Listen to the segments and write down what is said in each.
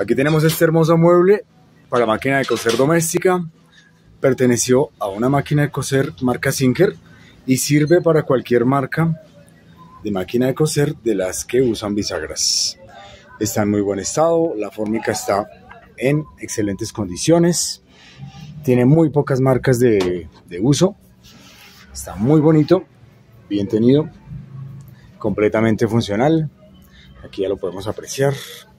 Aquí tenemos este hermoso mueble para máquina de coser doméstica. Perteneció a una máquina de coser marca Singer y sirve para cualquier marca de máquina de coser de las que usan bisagras. Está en muy buen estado, la fórmica está en excelentes condiciones, tiene muy pocas marcas de uso, está muy bonito, bien tenido, completamente funcional. Aquí ya lo podemos apreciar.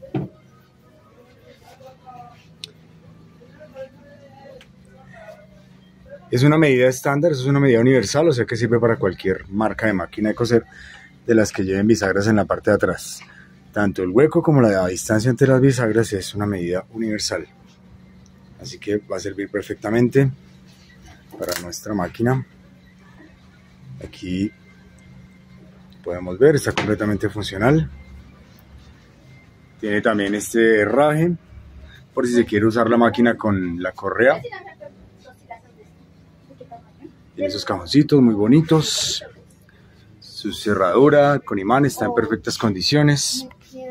Es una medida estándar, es una medida universal, o sea que sirve para cualquier marca de máquina de coser de las que lleven bisagras en la parte de atrás. Tanto el hueco como la distancia entre las bisagras es una medida universal. Así que va a servir perfectamente para nuestra máquina. Aquí podemos ver, está completamente funcional. Tiene también este herraje, por si se quiere usar la máquina con la correa. Tiene esos cajoncitos muy bonitos. Su cerradura con imán está en perfectas condiciones.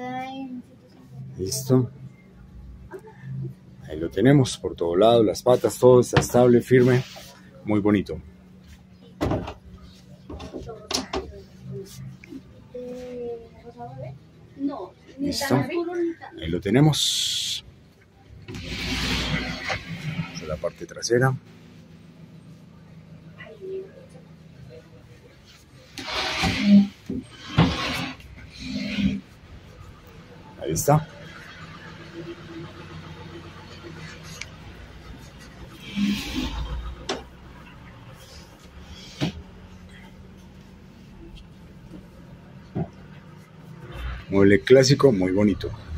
Listo. Ahí lo tenemos por todo lado, las patas, todo está estable, firme, muy bonito. Listo. Ahí lo tenemos. Esta es la parte trasera. Ahí está. Mueble clásico, muy bonito.